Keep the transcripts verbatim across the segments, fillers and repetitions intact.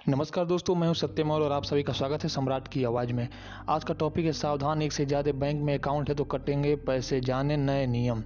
नमस्कार दोस्तों, मैं हूं सत्यमौल और आप सभी का स्वागत है सम्राट की आवाज़ में। आज का टॉपिक है सावधान, एक से ज़्यादा बैंक में अकाउंट है तो कटेंगे पैसे, जाने नए नियम।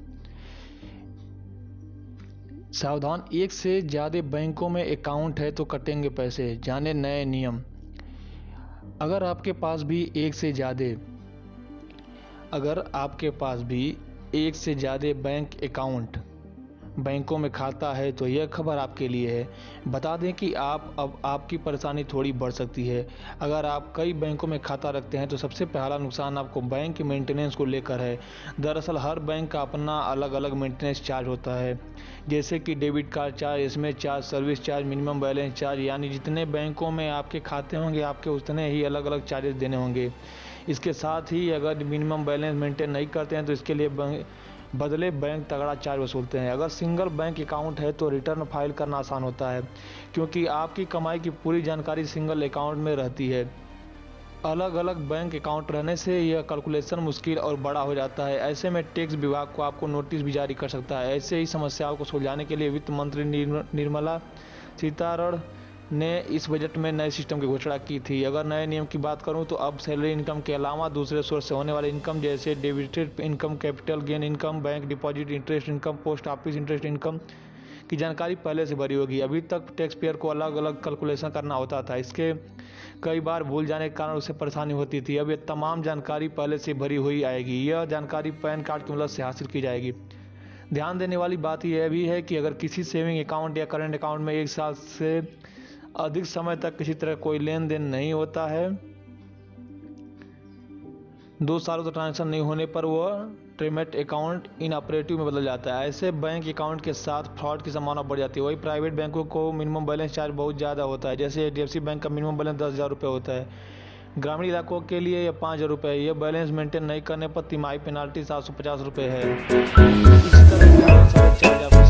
सावधान, एक से ज़्यादा बैंकों में अकाउंट है तो कटेंगे पैसे, जाने नए नियम। अगर आपके पास भी एक से ज़्यादा अगर आपके पास भी एक से ज़्यादा बैंक अकाउंट बैंकों में खाता है तो यह खबर आपके लिए है। बता दें कि आप अब आपकी परेशानी थोड़ी बढ़ सकती है। अगर आप कई बैंकों में खाता रखते हैं तो सबसे पहला नुकसान आपको बैंक के मेंटेनेंस को लेकर है। दरअसल हर बैंक का अपना अलग अलग मेंटेनेंस चार्ज होता है, जैसे कि debit card charge, SMS charge, service charge, minimum balance charge. यानी जितने बैंकों में आपके खाते होंगे आपके उतने ही अलग अलग चार्जेस देने होंगे। इसके साथ ही अगर मिनिमम बैलेंस मेंटेन नहीं करते हैं तो इसके लिए बदले बैंक तगड़ा चार्ज वसूलते हैं। अगर सिंगल बैंक अकाउंट है तो रिटर्न फाइल करना आसान होता है, क्योंकि आपकी कमाई की पूरी जानकारी सिंगल अकाउंट में रहती है। अलग अलग बैंक अकाउंट रहने से यह कैलकुलेशन मुश्किल और बड़ा हो जाता है। ऐसे में टैक्स विभाग को आपको नोटिस भी जारी कर सकता है। ऐसे ही समस्याओं को सुलझाने के लिए वित्त मंत्री निर्मला सीतारमण ने इस बजट में नए सिस्टम की घोषणा की थी। अगर नए नियम की बात करूं तो अब सैलरी इनकम के अलावा दूसरे सोर्स से होने वाले इनकम, जैसे dividend income, capital gain income, bank deposit interest income, post office interest income की जानकारी पहले से भरी होगी। अभी तक टैक्स पेयर को अलग अलग कैलकुलेशन करना होता था। इसके कई बार भूल जाने के कारण उसे परेशानी होती थी। अब यह तमाम जानकारी पहले से भरी हुई आएगी। यह जानकारी पैन कार्ड की मदद से हासिल की जाएगी। ध्यान देने वाली बात यह भी है कि अगर किसी सेविंग अकाउंट या करंट अकाउंट में एक साल से अधिक समय तक किसी तरह कोई लेन देन नहीं होता है, दो सालों तक ट्रांजैक्शन नहीं होने पर वह ट्रेमेट अकाउंट इनऑपरेटिव में बदल जाता है। ऐसे बैंक अकाउंट के साथ फ्रॉड की संभावना बढ़ जाती है। वही प्राइवेट बैंकों को मिनिमम बैलेंस चार्ज बहुत ज़्यादा होता है। जैसे एचडीएफसी बैंक का मिनिमम बैलेंस दस हज़ार रुपये होता है। ग्रामीण इलाकों के लिए यह पाँच हज़ार रुपये है। यह बैलेंस मेंटेन नहीं करने पर तिमाही पेनाल्टी सात सौ पचास रुपये है। इसी तरह